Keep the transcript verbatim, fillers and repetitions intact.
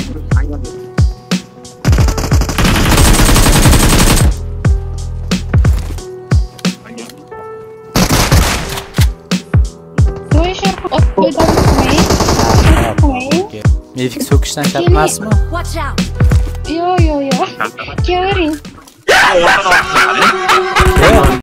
Mevik so'kishdan shart emasmi? Yo yo yo. Kelavering.